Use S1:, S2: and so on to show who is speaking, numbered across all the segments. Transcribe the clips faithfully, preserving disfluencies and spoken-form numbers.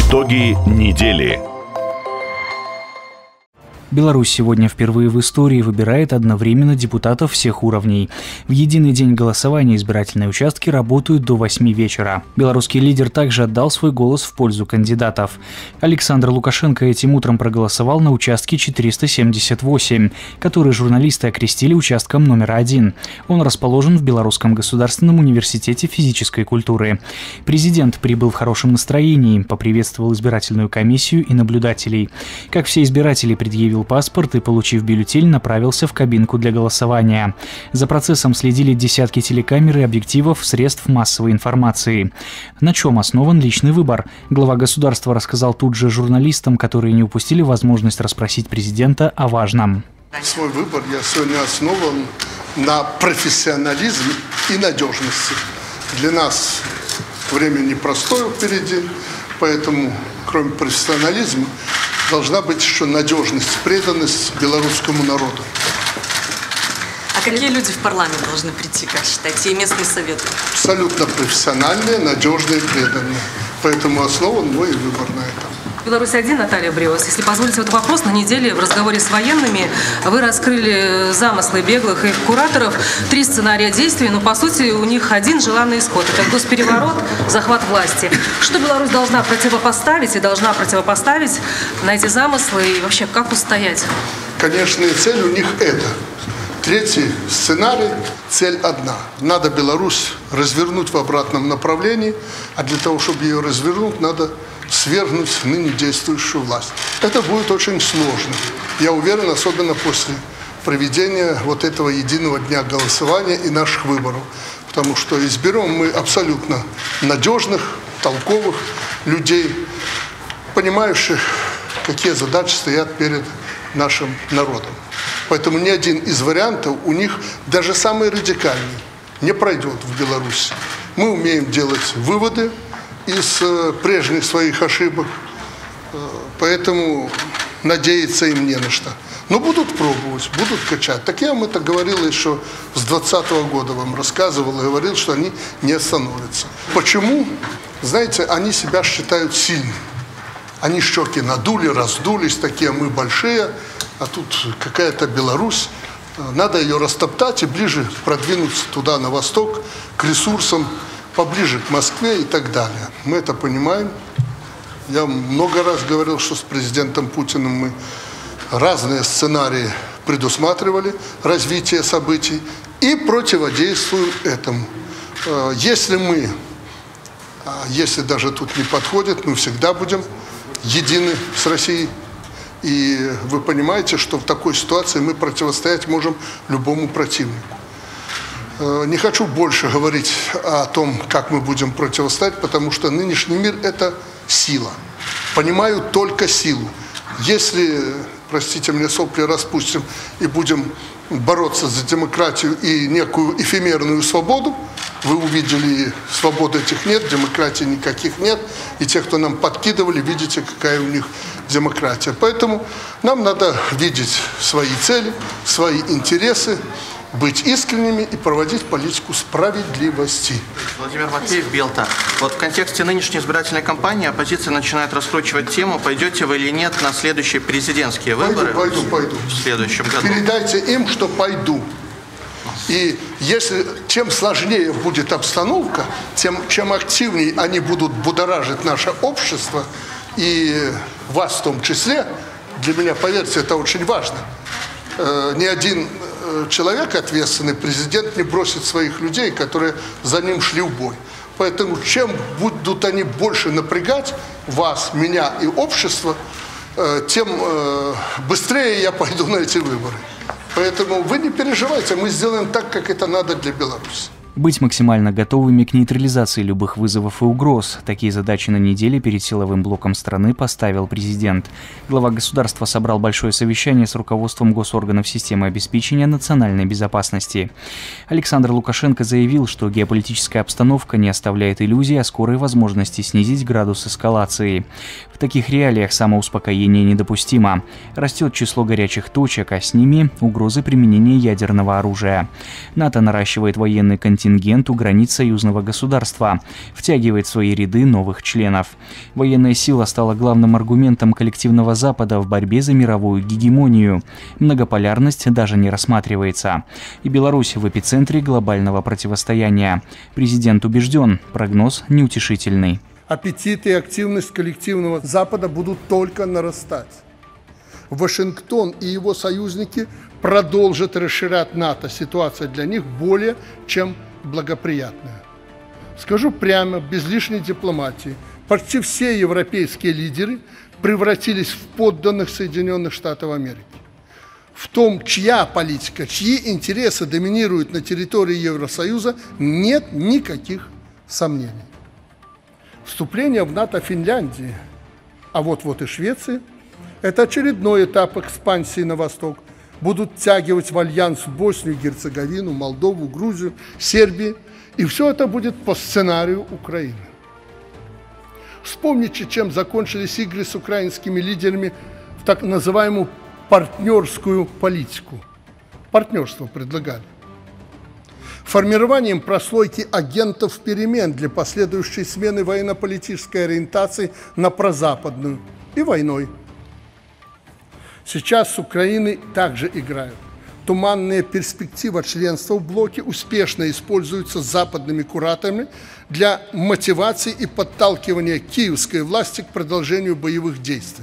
S1: Итоги недели.
S2: Беларусь сегодня впервые в истории выбирает одновременно депутатов всех уровней. В единый день голосования избирательные участки работают до восьми вечера. Белорусский лидер также отдал свой голос в пользу кандидатов. Александр Лукашенко этим утром проголосовал на участке четыреста семьдесят восемь, который журналисты окрестили участком номер один. Он расположен в Белорусском государственном университете физической культуры. Президент прибыл в хорошем настроении, поприветствовал избирательную комиссию и наблюдателей. Как все избиратели, предъявил паспорт и, получив бюллетень, направился в кабинку для голосования. За процессом следили десятки телекамер и объективов средств массовой информации. На чем основан личный выбор? Глава государства рассказал тут же журналистам, которые не упустили возможность расспросить президента о важном.
S3: Свой выбор я сегодня основан на профессионализме и надежности. Для нас время непростое впереди, поэтому кроме профессионализма должна быть еще надежность, преданность белорусскому народу.
S4: А какие люди в парламент должны прийти, как считаете, и местные советы?
S3: Абсолютно профессиональные, надежные, преданные. Поэтому основан мой выбор на этом.
S5: Беларусь один, Наталья Бреус. Если позволите, вот вопрос. На неделе в разговоре с военными вы раскрыли замыслы беглых и кураторов, три сценария действий, но по сути у них один желанный исход. Это госпереворот, захват власти. Что Беларусь должна противопоставить и должна противопоставить на эти замыслы и вообще как устоять?
S3: Конечная цель у них это. Третий сценарий, цель одна. Надо Беларусь развернуть в обратном направлении, а для того, чтобы ее развернуть, надо свергнуть ныне действующую власть. Это будет очень сложно. Я уверен, особенно после проведения вот этого единого дня голосования и наших выборов. Потому что изберем мы абсолютно надежных, толковых людей, понимающих, какие задачи стоят перед нашим народом. Поэтому ни один из вариантов у них, даже самый радикальный, не пройдет в Беларуси. Мы умеем делать выводы из прежних своих ошибок, поэтому надеяться им не на что. Но будут пробовать, будут качать. Так я вам это говорил еще с двадцатого года, вам рассказывал и говорил, что они не остановятся. Почему? Знаете, они себя считают сильными. Они щеки надули, раздулись, такие мы большие, а тут какая-то Беларусь. Надо ее растоптать и ближе продвинуться туда, на восток, к ресурсам, поближе к Москве и так далее. Мы это понимаем. Я много раз говорил, что с президентом Путиным мы разные сценарии предусматривали, развитие событий, и противодействуем этому. Если мы, если даже тут не подходит, мы всегда будем едины с Россией. И вы понимаете, что в такой ситуации мы противостоять можем любому противнику. Не хочу больше говорить о том, как мы будем противостоять, потому что нынешний мир – это сила. Понимаю только силу. Если, простите мне, сопли распустим и будем бороться за демократию и некую эфемерную свободу, вы увидели, свободы этих нет, демократии никаких нет, и те, кто нам подкидывали, видите, какая у них демократия. Поэтому нам надо видеть свои цели, свои интересы, быть искренними и проводить политику справедливости.
S6: Владимир Матвеев, Белта. Вот в контексте нынешней избирательной кампании оппозиция начинает раскручивать тему, пойдете вы или нет на следующие президентские выборы.
S3: Пойду, пойду, пойду.
S6: В следующем году.
S3: Передайте им, что пойду. И если чем сложнее будет обстановка, тем чем активнее они будут будоражить наше общество, и вас в том числе, для меня, поверьте, это очень важно. Э, ни один человек ответственный, президент, не бросит своих людей, которые за ним шли в бой. Поэтому чем будут они больше напрягать вас, меня и общество, тем быстрее я пойду на эти выборы. Поэтому вы не переживайте, мы сделаем так, как это надо для Беларуси.
S2: Быть максимально готовыми к нейтрализации любых вызовов и угроз. Такие задачи на неделе перед силовым блоком страны поставил президент. Глава государства собрал большое совещание с руководством госорганов системы обеспечения национальной безопасности. Александр Лукашенко заявил, что геополитическая обстановка не оставляет иллюзий о скорой возможности снизить градус эскалации. В таких реалиях самоуспокоение недопустимо. Растет число горячих точек, а с ними угрозы применения ядерного оружия. НАТО наращивает военный контингент контингент у границ союзного государства, втягивает в свои ряды новых членов. Военная сила стала главным аргументом коллективного Запада в борьбе за мировую гегемонию. Многополярность даже не рассматривается. И Беларусь в эпицентре глобального противостояния. Президент убежден, прогноз неутешительный.
S3: Аппетит и активность коллективного Запада будут только нарастать. Вашингтон и его союзники продолжат расширять НАТО. Ситуация для них более чем благоприятная. Скажу прямо, без лишней дипломатии, почти все европейские лидеры превратились в подданных Соединенных Штатов Америки. В том, чья политика, чьи интересы доминируют на территории Евросоюза, нет никаких сомнений. Вступление в НАТО Финляндии, а вот-вот и Швеции, это очередной этап экспансии на восток. Будут втягивать в альянс Боснию, Герцеговину, Молдову, Грузию, Сербию. И все это будет по сценарию Украины. Вспомните, чем закончились игры с украинскими лидерами в так называемую партнерскую политику. Партнерство предлагали. Формированием прослойки агентов перемен для последующей смены военно-политической ориентации на прозападную и войной. Сейчас с Украиной также играют. Туманные перспективы членства в блоке успешно используются западными кураторами для мотивации и подталкивания киевской власти к продолжению боевых действий.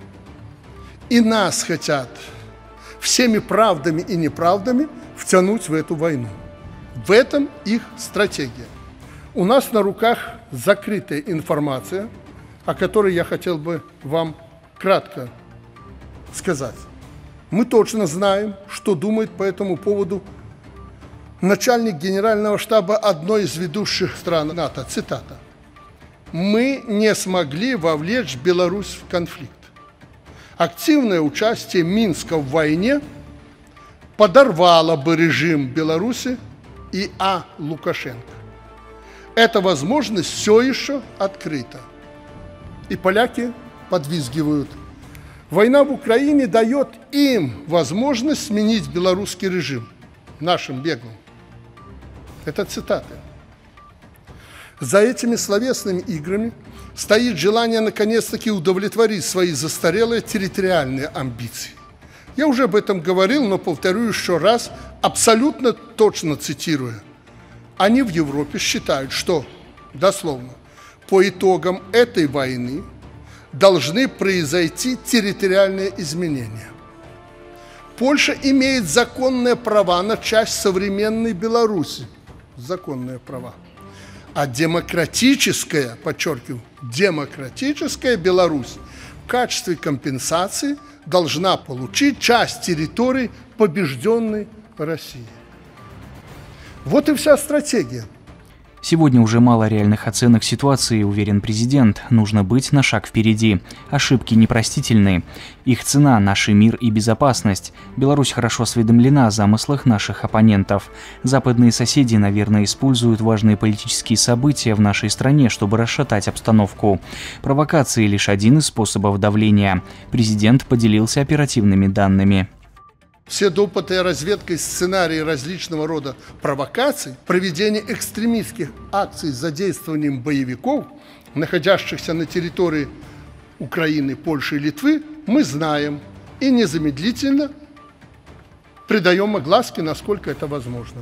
S3: И нас хотят всеми правдами и неправдами втянуть в эту войну. В этом их стратегия. У нас на руках закрытая информация, о которой я хотел бы вам кратко сказать. Мы точно знаем, что думает по этому поводу начальник генерального штаба одной из ведущих стран НАТО. Цитата. «Мы не смогли вовлечь Беларусь в конфликт. Активное участие Минска в войне подорвало бы режим Беларуси и А. Лукашенко. Эта возможность все еще открыта». И поляки подвизгивают. Война в Украине дает им возможность сменить белорусский режим, нашим беглым. Это цитаты. За этими словесными играми стоит желание наконец-таки удовлетворить свои застарелые территориальные амбиции. Я уже об этом говорил, но повторю еще раз, абсолютно точно цитируя. Они в Европе считают, что, дословно, по итогам этой войны должны произойти территориальные изменения. Польша имеет законные права на часть современной Беларуси. Законные права. А демократическая, подчеркиваю, демократическая Беларусь в качестве компенсации должна получить часть территорий побежденной России. Вот и вся стратегия.
S2: Сегодня уже мало реальных оценок ситуации, уверен президент. Нужно быть на шаг впереди. Ошибки непростительны. Их цена – наш мир и безопасность. Беларусь хорошо осведомлена о замыслах наших оппонентов. Западные соседи, наверное, используют важные политические события в нашей стране, чтобы расшатать обстановку. Провокации – лишь один из способов давления. Президент поделился оперативными данными.
S3: Все допытые разведкой сценарии различного рода провокаций, проведение экстремистских акций с задействованием боевиков, находящихся на территории Украины, Польши и Литвы, мы знаем и незамедлительно придаем огласке, насколько это возможно.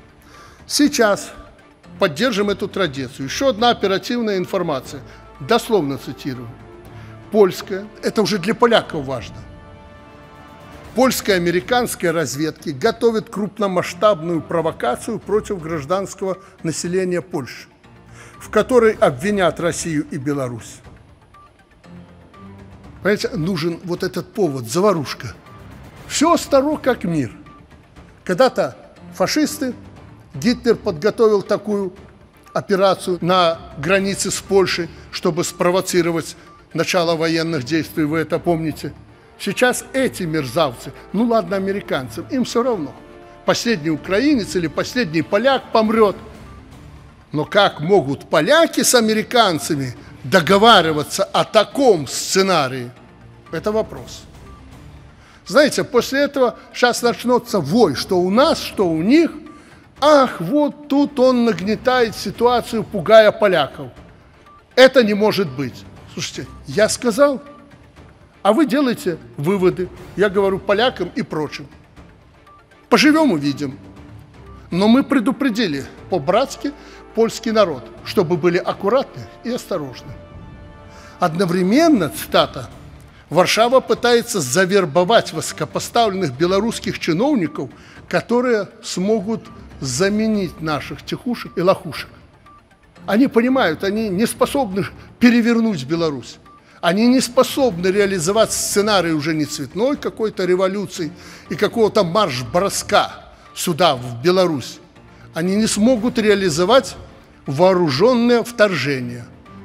S3: Сейчас поддержим эту традицию. Еще одна оперативная информация, дословно цитирую. Польская, это уже для поляков важно. Польская и американская разведки готовят крупномасштабную провокацию против гражданского населения Польши, в которой обвинят Россию и Беларусь. Понимаете, нужен вот этот повод, заварушка. Все старо как мир. Когда-то фашисты, Гитлер подготовил такую операцию на границе с Польшей, чтобы спровоцировать начало военных действий, вы это помните. Сейчас эти мерзавцы, ну ладно, американцам, им все равно. Последний украинец или последний поляк помрет. Но как могут поляки с американцами договариваться о таком сценарии? Это вопрос. Знаете, после этого сейчас начнется вой, что у нас, что у них, Ах, вот тут он нагнетает ситуацию, пугая поляков. Это не может быть. Слушайте, я сказал, а вы делаете выводы. Я говорю полякам и прочим. Поживем, увидим. Но мы предупредили по-братски польский народ, чтобы были аккуратны и осторожны. Одновременно, цитата, Варшава пытается завербовать высокопоставленных белорусских чиновников, которые смогут заменить наших тихушек и лохушек. Они понимают, они не способны перевернуть Беларусь. Они не способны реализовать сценарий уже не цветной какой-то революции и какого-то марш-броска сюда, в Беларусь. Они не смогут реализовать вооруженное вторжение.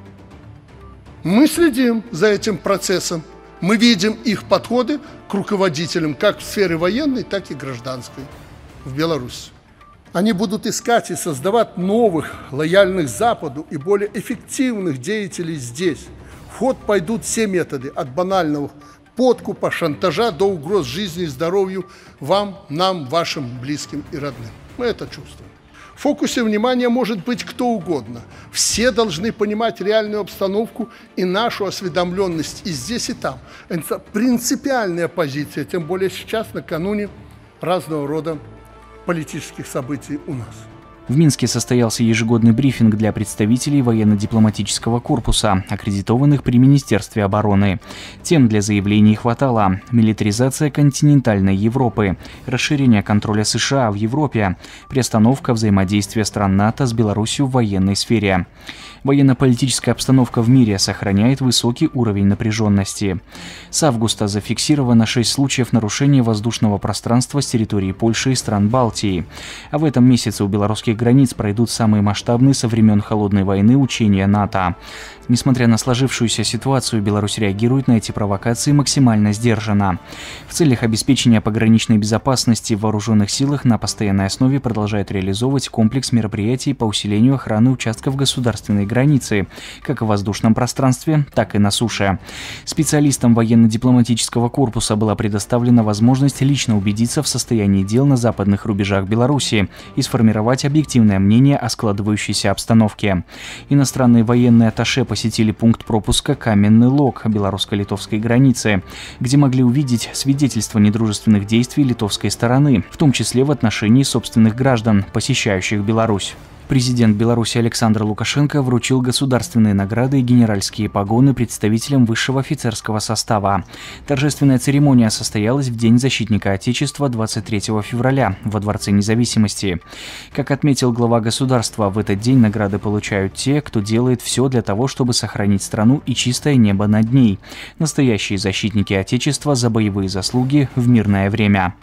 S3: Мы следим за этим процессом. Мы видим их подходы к руководителям как в сфере военной, так и гражданской в Беларуси. Они будут искать и создавать новых, лояльных Западу и более эффективных деятелей здесь. В ход пойдут все методы, от банального подкупа, шантажа до угроз жизни и здоровью вам, нам, вашим близким и родным. Мы это чувствуем. В фокусе внимания может быть кто угодно. Все должны понимать реальную обстановку и нашу осведомленность и здесь, и там. Это принципиальная позиция, тем более сейчас, накануне разного рода политических событий у нас.
S2: В Минске состоялся ежегодный брифинг для представителей военно-дипломатического корпуса, аккредитованных при Министерстве обороны. Тем для заявлений хватало: милитаризация континентальной Европы, расширение контроля США в Европе, приостановка взаимодействия стран НАТО с Беларусью в военной сфере. Военно-политическая обстановка в мире сохраняет высокий уровень напряженности. С августа зафиксировано шесть случаев нарушения воздушного пространства с территории Польши и стран Балтии. А в этом месяце у белорусских границ пройдут самые масштабные со времен Холодной войны учения НАТО. Несмотря на сложившуюся ситуацию, Беларусь реагирует на эти провокации максимально сдержанно. В целях обеспечения пограничной безопасности в вооруженных силах на постоянной основе продолжает реализовывать комплекс мероприятий по усилению охраны участков государственной границы, как в воздушном пространстве, так и на суше. Специалистам военно-дипломатического корпуса была предоставлена возможность лично убедиться в состоянии дел на западных рубежах Беларуси и сформировать объективное мнение о складывающейся обстановке. Иностранные военные атташе посетили пункт пропуска «Каменный Лог» белорусско-литовской границы, где могли увидеть свидетельства недружественных действий литовской стороны, в том числе в отношении собственных граждан, посещающих Беларусь. Президент Беларуси Александр Лукашенко вручил государственные награды и генеральские погоны представителям высшего офицерского состава. Торжественная церемония состоялась в День защитника Отечества двадцать третьего февраля во Дворце независимости. Как отметил глава государства, в этот день награды получают те, кто делает все для того, чтобы сохранить страну и чистое небо над ней. Настоящие защитники Отечества за боевые заслуги в мирное время.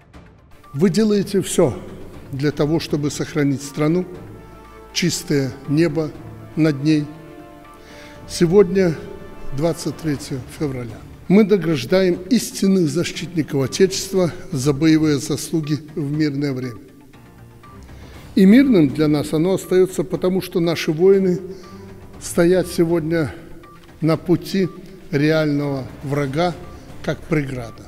S3: Вы делаете все для того, чтобы сохранить страну, чистое небо над ней. Сегодня, двадцать третьего февраля, мы награждаем истинных защитников Отечества за боевые заслуги в мирное время. И мирным для нас оно остается потому, что наши воины стоят сегодня на пути реального врага, как преграда.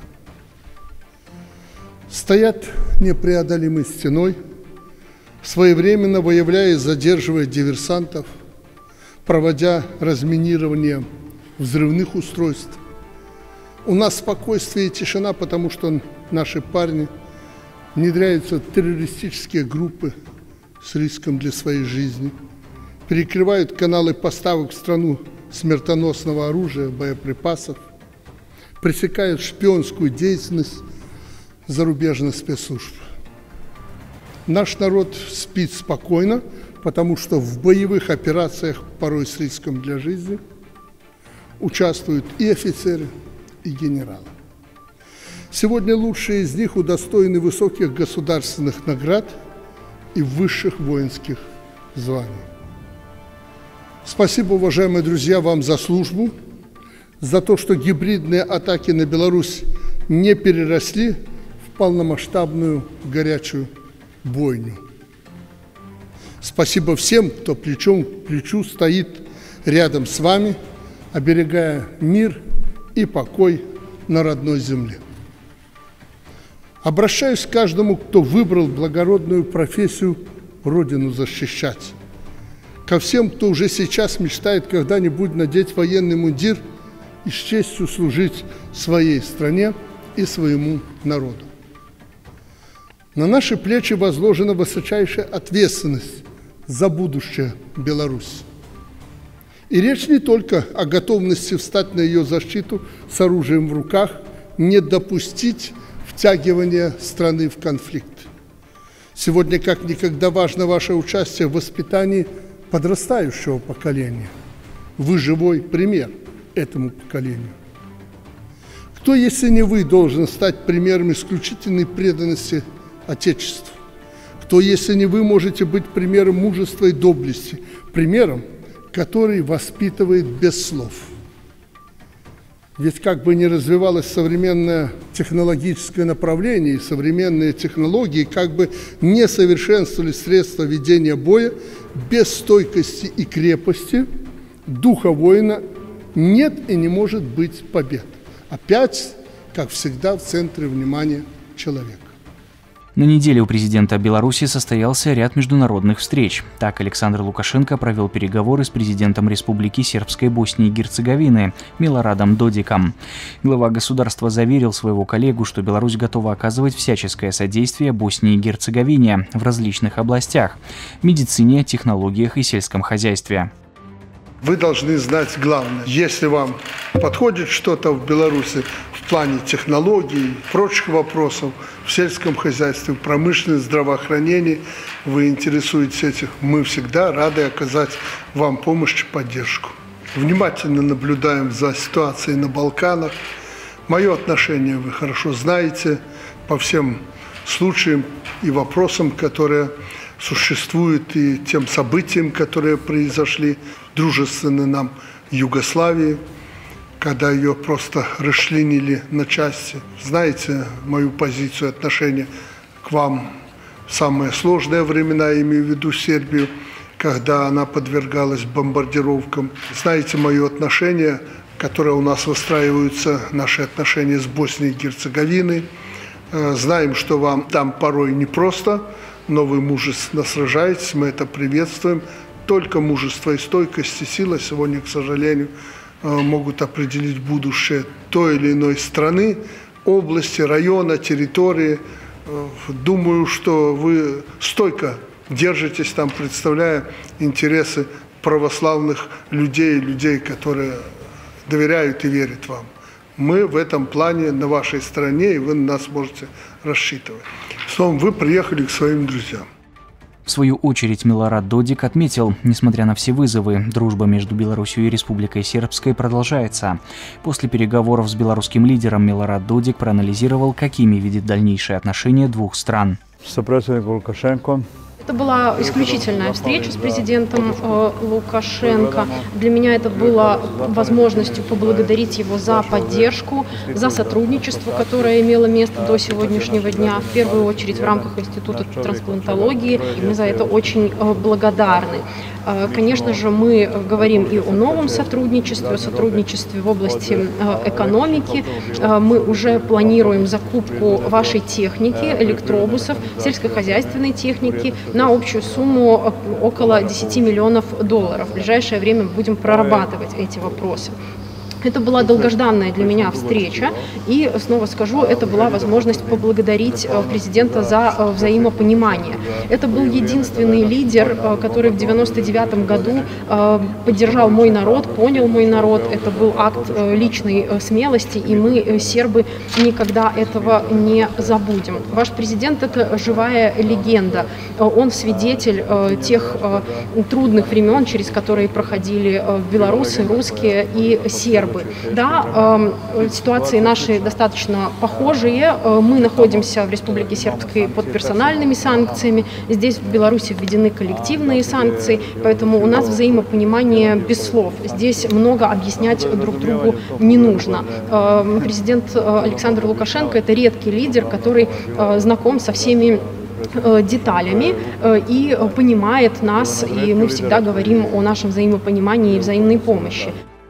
S3: Стоят непреодолимой стеной, своевременно выявляя и задерживая диверсантов, проводя разминирование взрывных устройств. У нас спокойствие и тишина, потому что наши парни внедряются в террористические группы с риском для своей жизни, перекрывают каналы поставок в страну смертоносного оружия, боеприпасов, пресекают шпионскую деятельность зарубежных спецслужб. Наш народ спит спокойно, потому что в боевых операциях, порой с риском для жизни, участвуют и офицеры, и генералы. Сегодня лучшие из них удостоены высоких государственных наград и высших воинских званий. Спасибо, уважаемые друзья, вам за службу, за то, что гибридные атаки на Беларусь не переросли в полномасштабную горячую бойню. Спасибо всем, кто плечом к плечу стоит рядом с вами, оберегая мир и покой на родной земле. Обращаюсь к каждому, кто выбрал благородную профессию Родину защищать. Ко всем, кто уже сейчас мечтает когда-нибудь надеть военный мундир и с честью служить своей стране и своему народу. На наши плечи возложена высочайшая ответственность за будущее Беларуси. И речь не только о готовности встать на ее защиту с оружием в руках, не допустить втягивания страны в конфликт. Сегодня как никогда важно ваше участие в воспитании подрастающего поколения. Вы живой пример этому поколению. Кто, если не вы, должен стать примером исключительной преданности Отечеству? Кто, если не вы, можете быть примером мужества и доблести, примером, который воспитывает без слов? Ведь как бы ни развивалось современное технологическое направление и современные технологии, как бы не совершенствовались средства ведения боя, без стойкости и крепости духа воина нет и не может быть побед. Опять, как всегда, в центре внимания человека.
S2: На неделе у президента Беларуси состоялся ряд международных встреч. Так, Александр Лукашенко провел переговоры с президентом Республики Сербской Боснии и Герцеговины Милорадом Додиком. Глава государства заверил своего коллегу, что Беларусь готова оказывать всяческое содействие Боснии и Герцеговине в различных областях – медицине, технологиях и сельском хозяйстве.
S3: Вы должны знать главное. Если вам подходит что-то в Беларуси в плане технологий, прочих вопросов, в сельском хозяйстве, в промышленном здравоохранении, вы интересуетесь этим, мы всегда рады оказать вам помощь и поддержку. Внимательно наблюдаем за ситуацией на Балканах. Мое отношение вы хорошо знаете по всем случаям и вопросам, которые существуют, и тем событиям, которые произошли в дружественной нам Югославии, когда ее просто расчленили на части. Знаете мою позицию, отношение к вам в самые сложные времена, я имею в виду Сербию, когда она подвергалась бомбардировкам. Знаете мое отношение, которое у нас выстраиваются, наши отношения с Боснией и Герцеговиной. Знаем, что вам там порой непросто, но вы мужественно сражаетесь, мы это приветствуем. Только мужество и стойкость и сила сегодня, к сожалению, могут определить будущее той или иной страны, области, района, территории. Думаю, что вы стойко держитесь там, представляя интересы православных людей, людей, которые доверяют и верят вам. Мы в этом плане на вашей стороне, и вы на нас можете рассчитывать. Словом, вы приехали к своим друзьям.
S2: В свою очередь Милорад Додик отметил, несмотря на все вызовы, дружба между Беларусью и Республикой Сербской продолжается. После переговоров с белорусским лидером Милорад Додик проанализировал, какими видит дальнейшие отношения двух стран.
S1: Это была исключительная встреча с президентом э, Лукашенко. Для меня это было возможностью поблагодарить его за поддержку, за сотрудничество, которое имело место до сегодняшнего дня, в первую очередь в рамках Института трансплантологии. И мы за это очень э, благодарны. Э, конечно же, мы говорим и о новом сотрудничестве, о сотрудничестве в области э, экономики. Э, мы уже планируем закупку вашей техники, электробусов, сельскохозяйственной техники, на общую сумму около десяти миллионов долларов. В ближайшее время будем прорабатывать эти вопросы. Это была долгожданная для меня встреча, и, снова скажу, это была возможность поблагодарить президента за взаимопонимание. Это был единственный лидер, который в девяносто девятом году поддержал мой народ, понял мой народ. Это был акт личной смелости, и мы, сербы, никогда этого не забудем. Ваш президент – это живая легенда. Он свидетель тех трудных времен, через которые проходили белорусы, русские и сербы. Да, э, ситуации наши достаточно похожие. Мы находимся в Республике Сербской под персональными санкциями. Здесь в Беларуси введены коллективные санкции, поэтому у нас взаимопонимание без слов. Здесь много объяснять друг другу не нужно. Э, президент Александр Лукашенко – это редкий лидер, который э, знаком со всеми деталями и понимает нас, и мы всегда говорим о нашем взаимопонимании и взаимной помощи.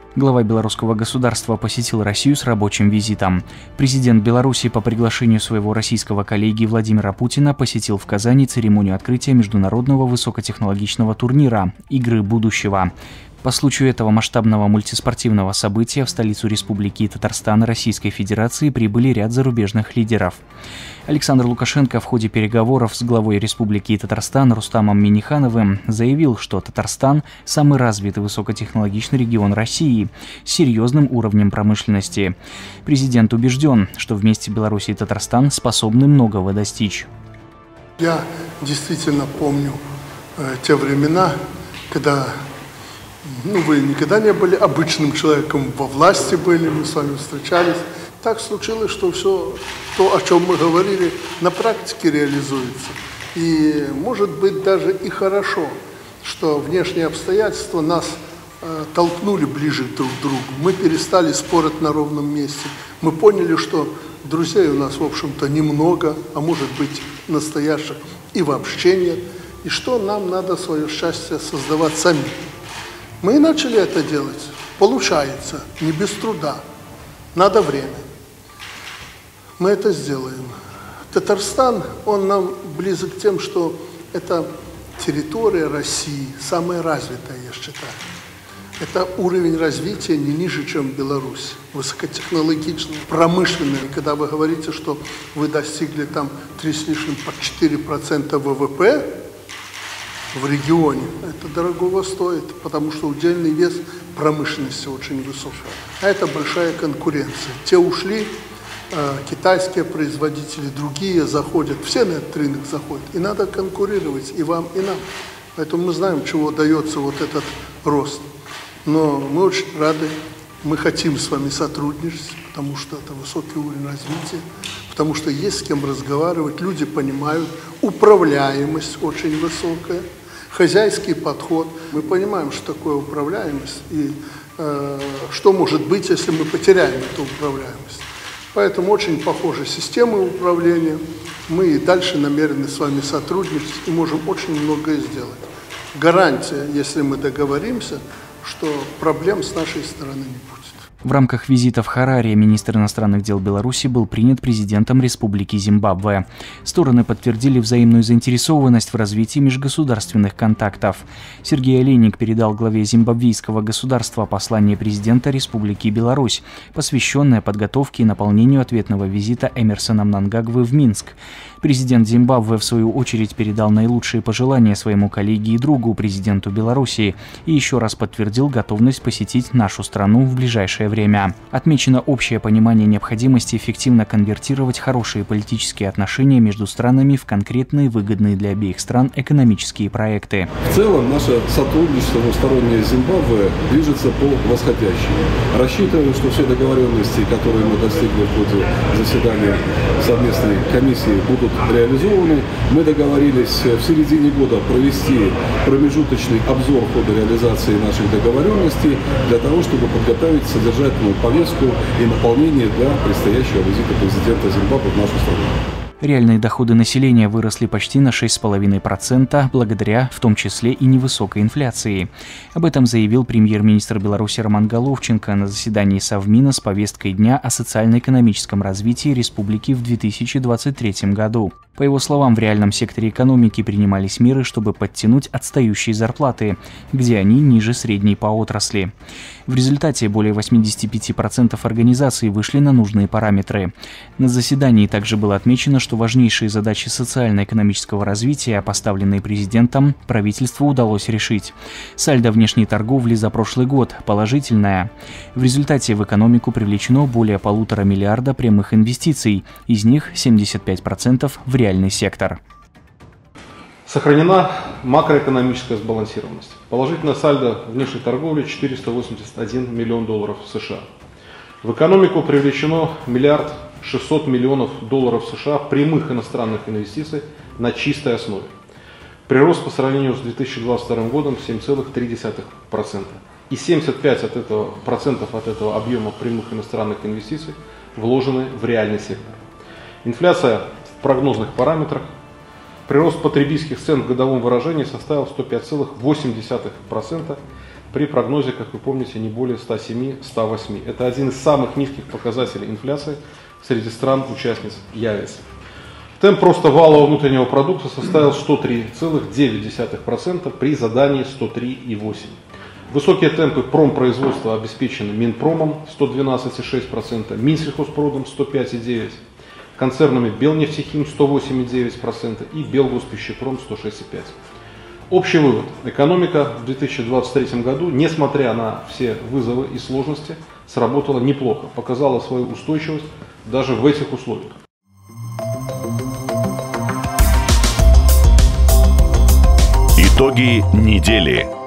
S2: Глава белорусского государства посетил Россию с рабочим визитом. Президент Беларуси по приглашению своего российского коллеги Владимира Путина посетил в Казани церемонию открытия международного высокотехнологичного турнира «Игры будущего». По случаю этого масштабного мультиспортивного события в столицу Республики Татарстан Российской Федерации прибыли ряд зарубежных лидеров. Александр Лукашенко в ходе переговоров с главой Республики Татарстан Рустамом Миннихановым заявил, что Татарстан – самый развитый высокотехнологичный регион России с серьезным уровнем промышленности. Президент убежден, что вместе Беларусь и Татарстан способны многого достичь.
S3: Я действительно помню э, те времена, когда ну, вы никогда не были обычным человеком, во власти были, мы с вами встречались. Так случилось, что все то, о чем мы говорили, на практике реализуется. И может быть даже и хорошо, что внешние обстоятельства нас э, толкнули ближе друг к другу. Мы перестали спорить на ровном месте. Мы поняли, что друзей у нас, в общем-то, немного, а может быть настоящих и вообще нет. И что нам надо свое счастье создавать сами. Мы и начали это делать. Получается, не без труда. Надо время. Мы это сделаем. Татарстан, он нам близок тем, что это территория России, самая развитая, я считаю. Это уровень развития не ниже, чем Беларусь. Высокотехнологичный, промышленный. И когда вы говорите, что вы достигли там три с лишним по четыре процента ВВП, в регионе, это дорогого стоит, потому что удельный вес промышленности очень высокий. А это большая конкуренция. Те ушли, э, китайские производители, другие заходят, все на этот рынок заходят. И надо конкурировать и вам, и нам. Поэтому мы знаем, чего дается вот этот рост. Но мы очень рады, мы хотим с вами сотрудничать, потому что это высокий уровень развития, потому что есть с кем разговаривать, люди понимают, управляемость очень высокая. Хозяйский подход. Мы понимаем, что такое управляемость и э, что может быть, если мы потеряем эту управляемость. Поэтому очень похожи системы управления. Мы и дальше намерены с вами сотрудничать и можем очень многое сделать. Гарантия, если мы договоримся, что проблем с нашей стороны не будет.
S2: В рамках визита в Хараре министр иностранных дел Беларуси был принят президентом Республики Зимбабве. Стороны подтвердили взаимную заинтересованность в развитии межгосударственных контактов. Сергей Олейник передал главе зимбабвийского государства послание президента Республики Беларусь, посвященное подготовке и наполнению ответного визита Эмерсона Мнангагвы в Минск. Президент Зимбабве, в свою очередь, передал наилучшие пожелания своему коллеге и другу, президенту Беларуси, и еще раз подтвердил готовность посетить нашу страну в ближайшее время. Отмечено общее понимание необходимости эффективно конвертировать хорошие политические отношения между странами в конкретные, выгодные для обеих стран экономические проекты.
S7: В целом, наше сотрудничество двустороннее с Зимбабве движется по восходящей. Рассчитываем, что все договоренности, которые мы достигли в ходе заседания совместной комиссии, будут реализованы. Мы договорились в середине года провести промежуточный обзор хода реализации наших договоренностей для того, чтобы подготовить содержательную повестку и наполнение для предстоящего визита президента Зимбабве в нашу страну.
S2: Реальные доходы населения выросли почти на шесть целых пять десятых процента благодаря, в том числе, и невысокой инфляции. Об этом заявил премьер-министр Беларуси Роман Головченко на заседании Совмина с повесткой дня о социально-экономическом развитии республики в две тысячи двадцать третьем году. По его словам, в реальном секторе экономики принимались меры, чтобы подтянуть отстающие зарплаты, где они ниже средней по отрасли. В результате более восьмидесяти пяти процентов организаций вышли на нужные параметры. На заседании также было отмечено, что важнейшие задачи социально-экономического развития, поставленные президентом, правительству удалось решить. Сальдо внешней торговли за прошлый год положительное. В результате в экономику привлечено более полутора миллиарда прямых инвестиций, из них семьдесят пять процентов в реальный сектор.
S8: Сохранена макроэкономическая сбалансированность. Положительное сальдо внешней торговли четыреста восемьдесят один миллион долларов США. В экономику привлечено миллиард шестьсот миллионов долларов США прямых иностранных инвестиций на чистой основе. Прирост по сравнению с две тысячи двадцать вторым годом семь целых три десятых процента. И семьдесят пять процентов от этого объема прямых иностранных инвестиций вложены в реальный сектор. Инфляция в прогнозных параметрах. Прирост потребительских цен в годовом выражении составил сто пять целых восемь десятых процента. при прогнозе, как вы помните, не более ста семи — ста восьми. Это один из самых низких показателей инфляции среди стран-участниц ЕАЭС. Темп роста валового внутреннего продукта составил сто три целых девять десятых процента при задании сто три целых восемь десятых процента. Высокие темпы промпроизводства обеспечены Минпромом сто двенадцать целых шесть десятых процента, Минсельхозпродом сто пять целых девять десятых процента, концернами Белнефтехим сто восемь целых девять десятых процента и Белгоспищепром сто шесть целых пять десятых процента. Общий вывод. Экономика в две тысячи двадцать третьем году, несмотря на все вызовы и сложности, сработала неплохо, показала свою устойчивость даже в этих условиях.
S9: Итоги недели.